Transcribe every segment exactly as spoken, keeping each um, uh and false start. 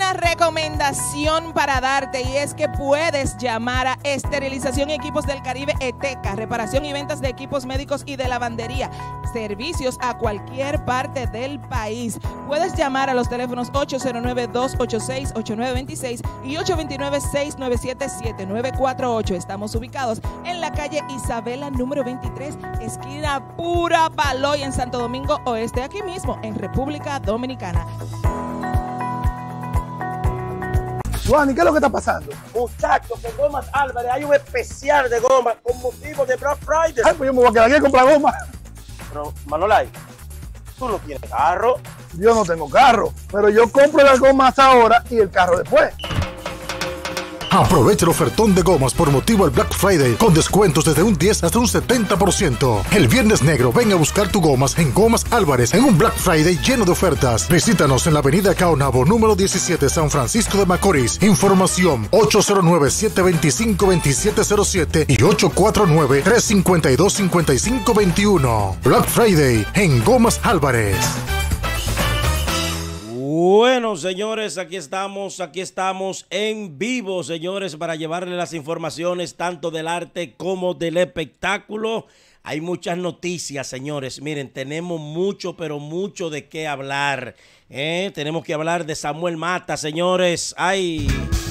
una recomendación para darte, y es que puedes llamar a Esterilización y Equipos del Caribe ETECA, reparación y ventas de equipos médicos y de lavandería, servicios a cualquier parte del país. Puedes llamar a los teléfonos ocho cero nueve, dos ocho seis, ocho nueve dos seis y ocho dos nueve, seis nueve siete, siete nueve cuatro ocho. Estamos ubicados en la calle Isabela número veintitrés, esquina Pura Paloy, en Santo Domingo Oeste, aquí mismo en República Dominicana. Juan, ¿y qué es lo que está pasando? Muchachos, en Gomas Álvarez hay un especial de goma con motivo de Black Friday. Ay, pues yo me voy a quedar aquí a comprar goma. Pero, Manolay, tú no tienes carro. Yo no tengo carro, pero yo compro las gomas ahora y el carro después. Aprovecha el ofertón de gomas por motivo del Black Friday con descuentos desde un diez hasta un setenta por ciento. El Viernes Negro ven a buscar tu gomas en Gomas Álvarez en un Black Friday lleno de ofertas. Visítanos en la avenida Caonabo número diecisiete, San Francisco de Macorís. Información ocho cero nueve, siete dos cinco, dos siete cero siete y ocho cuatro nueve, tres cinco dos, cinco cinco dos uno. Black Friday en Gomas Álvarez. Bueno, señores, aquí estamos, aquí estamos en vivo, señores, para llevarles las informaciones tanto del arte como del espectáculo. Hay muchas noticias, señores. Miren, tenemos mucho, pero mucho de qué hablar. ¿eh? Tenemos que hablar de Samuel Mata, señores. ¡Ay!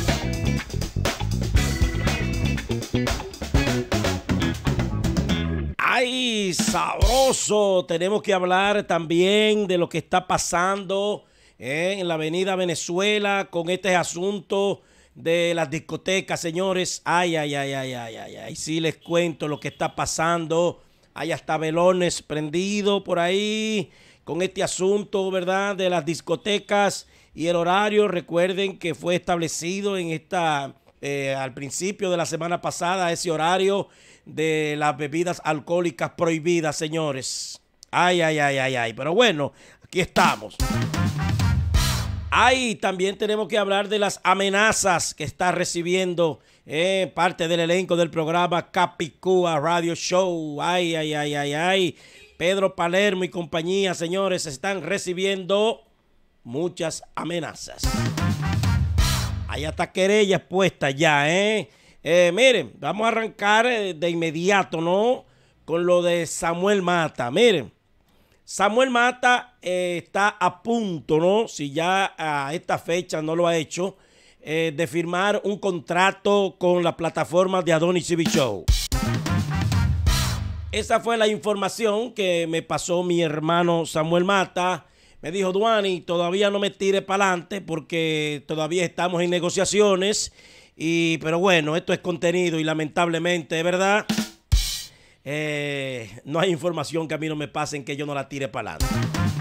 ¡Ay, sabroso! Tenemos que hablar también de lo que está pasando Eh, en la avenida Venezuela con este asunto de las discotecas, señores. Ay, ay, ay, ay, ay, ay, ay. Sí les cuento lo que está pasando. Hay hasta velones prendidos por ahí con este asunto, ¿verdad? De las discotecas y el horario. Recuerden que fue establecido en esta, eh, al principio de la semana pasada, ese horario de las bebidas alcohólicas prohibidas, señores. Ay, ay, ay, ay, ay. Pero bueno, aquí estamos. Ahí también tenemos que hablar de las amenazas que está recibiendo eh, parte del elenco del programa Capicúa Radio Show. Ay, ay, ay, ay, ay. Pedro Palermo y compañía, señores, están recibiendo muchas amenazas. Hay hasta querellas puestas ya, ¿eh? eh miren, vamos a arrancar de inmediato, ¿no? Con lo de Samuel Mata. Miren. Samuel Mata eh, está a punto, ¿no? Si ya a esta fecha no lo ha hecho, eh, de firmar un contrato con la plataforma de Adonis T V Show. Esa fue la información que me pasó mi hermano Samuel Mata. Me dijo, Duani, todavía no me tire para adelante porque todavía estamos en negociaciones. Y, pero bueno, esto es contenido y lamentablemente, ¿verdad? Eh, no hay información que a mí no me pasen que yo no la tire para adelante.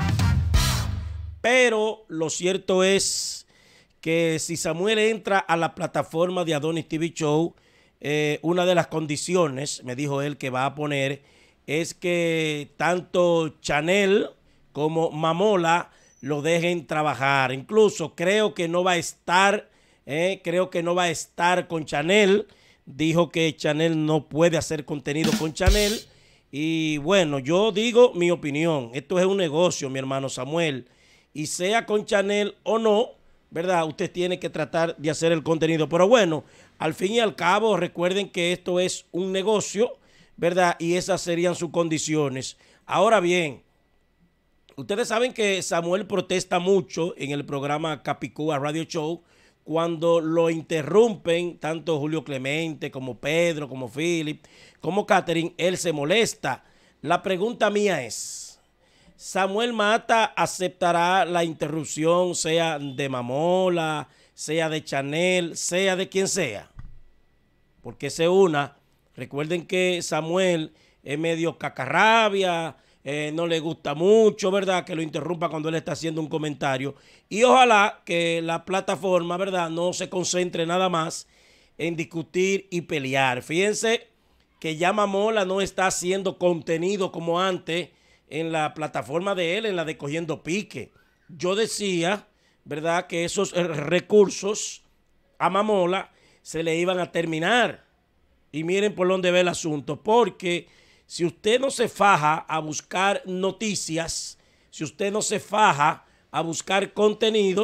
Pero lo cierto es que si Samuel entra a la plataforma de Adonis T V Show, eh, una de las condiciones, me dijo él, que va a poner es que tanto Chanel como Mamola lo dejen trabajar. Incluso creo que no va a estar, eh, creo que no va a estar con Chanel. Dijo que Chanel no puede hacer contenido con Chanel. Y bueno, yo digo mi opinión. Esto es un negocio, mi hermano Samuel. Y sea con Chanel o no, ¿verdad? Usted tiene que tratar de hacer el contenido. Pero bueno, al fin y al cabo, recuerden que esto es un negocio, ¿verdad? Y esas serían sus condiciones. Ahora bien, ustedes saben que Samuel protesta mucho en el programa Capicúa Radio Show cuando lo interrumpen tanto Julio Clemente como Pedro, como Philip, como Catherine. Él se molesta. La pregunta mía es, ¿Samuel Mata aceptará la interrupción, sea de Mamola, sea de Chanel, sea de quien sea? Porque se una. Recuerden que Samuel es medio cacarrabia, Eh, no le gusta mucho, ¿verdad? Que lo interrumpa cuando él está haciendo un comentario. Y ojalá que la plataforma, ¿verdad?, no se concentre nada más en discutir y pelear. Fíjense que ya Mamola no está haciendo contenido como antes en la plataforma de él, en la de Cogiendo Pique. Yo decía, ¿verdad?, que esos recursos a Mamola se le iban a terminar. Y miren por dónde ve el asunto, porque si usted no se faja a buscar noticias, si usted no se faja a buscar contenido,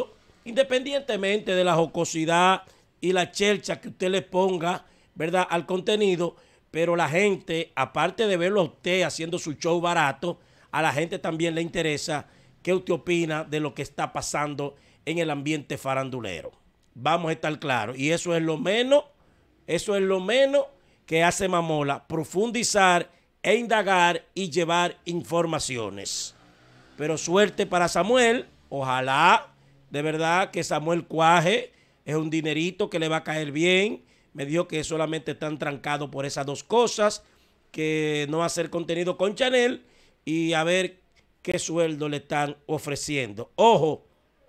independientemente de la jocosidad y la chelcha que usted le ponga, ¿verdad?, al contenido, pero la gente, aparte de verlo a usted haciendo su show barato, a la gente también le interesa qué usted opina de lo que está pasando en el ambiente farandulero. Vamos a estar claros. Y eso es lo menos, eso es lo menos que hace Mamola, profundizar e indagar y llevar informaciones. Pero suerte para Samuel, ojalá de verdad que Samuel cuaje, es un dinerito que le va a caer bien. Me dijo que solamente están trancados por esas dos cosas, que no hacer contenido con Chanel y a ver qué sueldo le están ofreciendo. Ojo,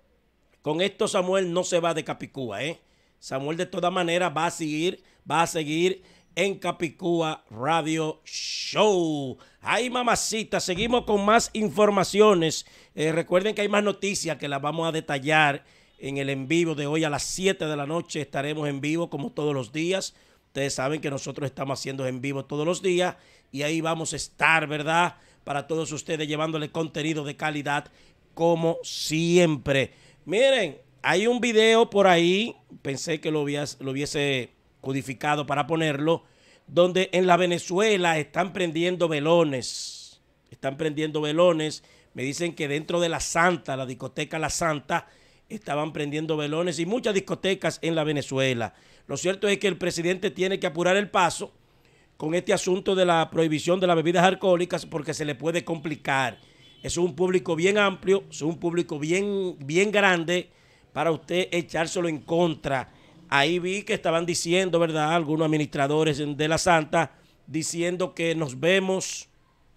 con esto Samuel no se va de Capicúa, ¿eh? Samuel de todas maneras va a seguir, va a seguir en Capicúa Radio Show. Ay, mamacita, seguimos con más informaciones. Eh, recuerden que hay más noticias que las vamos a detallar en el en vivo de hoy a las siete de la noche. Estaremos en vivo como todos los días. Ustedes saben que nosotros estamos haciendo en vivo todos los días y ahí vamos a estar, ¿verdad?, para todos ustedes, llevándole contenido de calidad como siempre. Miren, hay un video por ahí, pensé que lo hubiese, lo hubiese codificado para ponerlo, donde en la Venezuela están prendiendo velones. Están prendiendo velones. Me dicen que dentro de La Santa, la discoteca La Santa, estaban prendiendo velones y muchas discotecas en la Venezuela. Lo cierto es que el presidente tiene que apurar el paso con este asunto de la prohibición de las bebidas alcohólicas porque se le puede complicar. Es un público bien amplio, es un público bien, bien grande para usted echárselo en contra. Ahí vi que estaban diciendo, ¿verdad?, algunos administradores de La Santa, diciendo que nos vemos,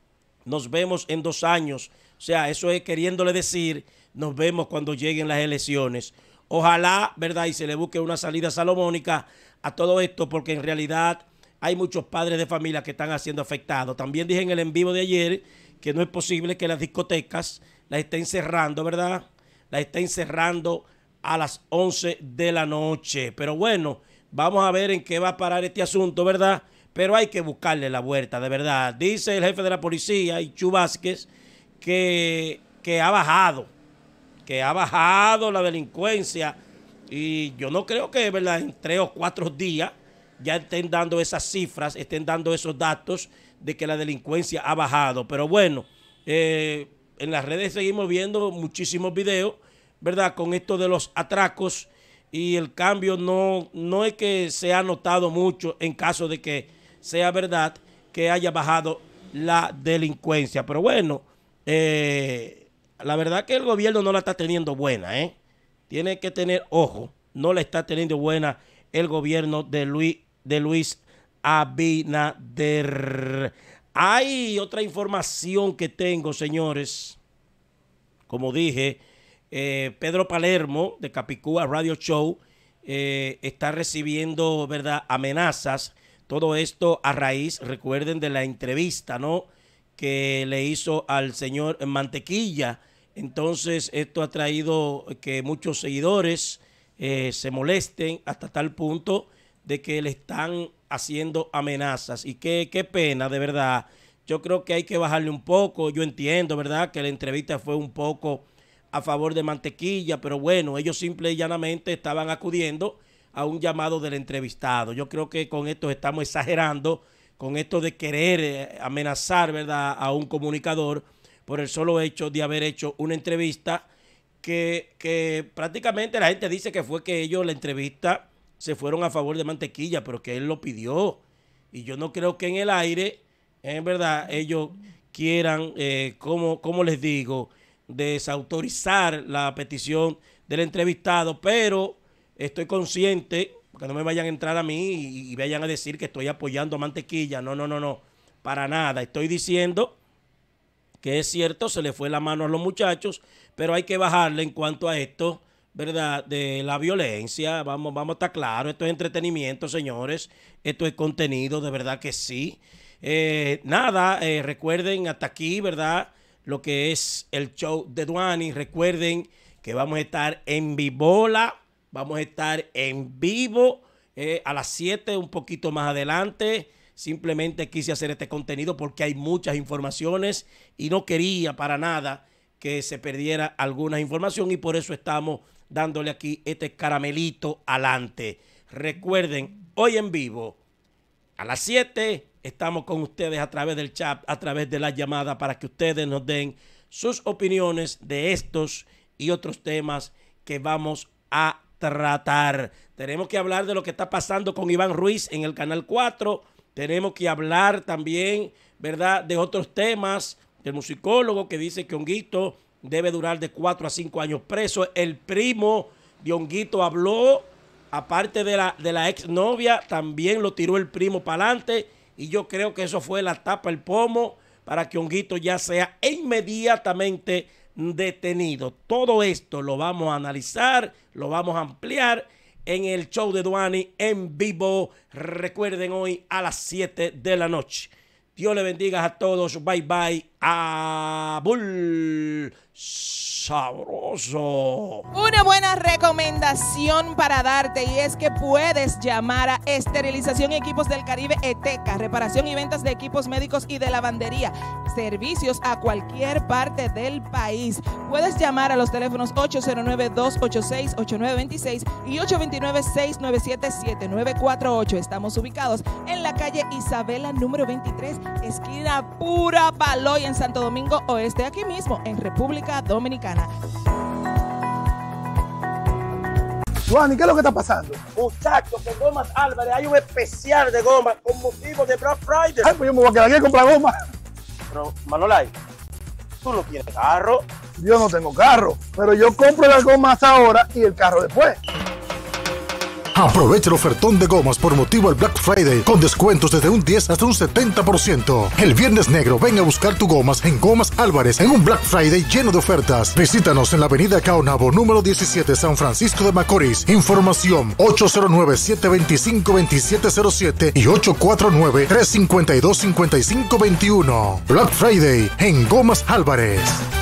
nos vemos en dos años. O sea, eso es queriéndole decir, nos vemos cuando lleguen las elecciones. Ojalá, ¿verdad?, y se le busque una salida salomónica a todo esto, porque en realidad hay muchos padres de familia que están siendo afectados. También dije en el en vivo de ayer que no es posible que las discotecas las estén cerrando, ¿verdad? Las estén cerrando a las once de la noche. Pero bueno, vamos a ver en qué va a parar este asunto, ¿verdad? Pero hay que buscarle la vuelta, de verdad. Dice el jefe de la policía, Ichu Vázquez, que, que ha bajado, que ha bajado la delincuencia. Y yo no creo que, ¿verdad?, en tres o cuatro días ya estén dando esas cifras, estén dando esos datos de que la delincuencia ha bajado. Pero bueno, eh, en las redes seguimos viendo muchísimos videos, ¿verdad?, con esto de los atracos, y el cambio no, no es que se ha notado mucho en caso de que sea verdad que haya bajado la delincuencia. Pero bueno, eh, la verdad que el gobierno no la está teniendo buena, ¿eh? Tiene que tener ojo, no la está teniendo buena el gobierno de Luis, de Luis Abinader. Hay otra información que tengo, señores. Como dije, eh, Pedro Palermo de Capicúa Radio Show eh, está recibiendo, ¿verdad?, amenazas. Todo esto a raíz, recuerden, de la entrevista, ¿no?, que le hizo al señor Mantequilla. Entonces esto ha traído que muchos seguidores eh, se molesten hasta tal punto de que le están haciendo amenazas. Y qué, qué pena, de verdad. Yo creo que hay que bajarle un poco. Yo entiendo, ¿verdad?, que la entrevista fue un poco a favor de Mantequilla, pero bueno, ellos simple y llanamente estaban acudiendo a un llamado del entrevistado. Yo creo que con esto estamos exagerando, con esto de querer eh, amenazar, ¿verdad?, a un comunicador por el solo hecho de haber hecho una entrevista que, que prácticamente la gente dice que fue que ellos, la entrevista, se fueron a favor de Mantequilla, pero que él lo pidió. Y yo no creo que en el aire, en verdad, ellos quieran, eh, como, como les digo, desautorizar la petición del entrevistado, pero estoy consciente, que no me vayan a entrar a mí y, y vayan a decir que estoy apoyando a Mantequilla. No, no, no, no, para nada. Estoy diciendo que es cierto, se le fue la mano a los muchachos, pero hay que bajarle en cuanto a esto, ¿verdad?, de la violencia. Vamos, vamos a estar claros, esto es entretenimiento, señores, esto es contenido, de verdad que sí. Eh, nada, eh, recuerden hasta aquí, ¿verdad?, lo que es el show de Duani. Recuerden que vamos a estar en Vibola, vamos a estar en vivo eh, a las siete, un poquito más adelante. Simplemente quise hacer este contenido porque hay muchas informaciones y no quería para nada que se perdiera alguna información y por eso estamos dándole aquí este caramelito adelante. Recuerden, hoy en vivo, a las siete, estamos con ustedes a través del chat, a través de la llamada, para que ustedes nos den sus opiniones de estos y otros temas que vamos a tratar. Tenemos que hablar de lo que está pasando con Iván Ruiz en el Canal cuatro. Tenemos que hablar también, ¿verdad?, de otros temas, del musicólogo que dice que Honguito debe durar de cuatro a cinco años preso. El primo de Honguito habló, aparte de la, de la exnovia, también lo tiró el primo para adelante, y yo creo que eso fue la tapa, el pomo, para que Honguito ya sea inmediatamente detenido. Todo esto lo vamos a analizar, lo vamos a ampliar en el show de Duani en vivo. Recuerden, hoy a las siete de la noche. Dios le bendiga a todos. Bye bye. Abul sabroso. Una buena recomendación para darte, y es que puedes llamar a Esterilización y Equipos del Caribe ETECA, reparación y ventas de equipos médicos y de lavandería, servicios a cualquier parte del país. Puedes llamar a los teléfonos ocho cero nueve, dos ocho seis, ocho nueve dos seis y ocho dos nueve, seis nueve siete, siete nueve cuatro ocho. Estamos ubicados en la calle Isabela número veintitrés, esquina Pura Paloy, en Santo Domingo Oeste, aquí mismo en República Dominicana. Duani, ¿qué es lo que está pasando? Muchachos, en Gomas Álvarez hay un especial de goma con motivo de Black Friday. Ay, pues yo me voy a quedar aquí a comprar goma. Pero, Manolay, tú no tienes carro. Yo no tengo carro, pero yo compro las gomas ahora y el carro después. Aprovecha el ofertón de gomas por motivo al Black Friday con descuentos desde un diez hasta un setenta por ciento. El Viernes Negro, ven a buscar tus gomas en Gomas Álvarez en un Black Friday lleno de ofertas. Visítanos en la avenida Caonabo, número diecisiete, San Francisco de Macorís. Información ocho cero nueve, siete dos cinco, dos siete cero siete y ocho cuatro nueve, tres cinco dos, cinco cinco dos uno. Black Friday en Gomas Álvarez.